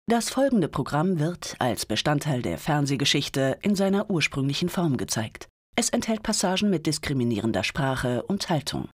Das folgende Programm wird als Bestandteil der Fernsehgeschichte in seiner ursprünglichen Form gezeigt. Es enthält Passagen mit diskriminierender Sprache und Haltung.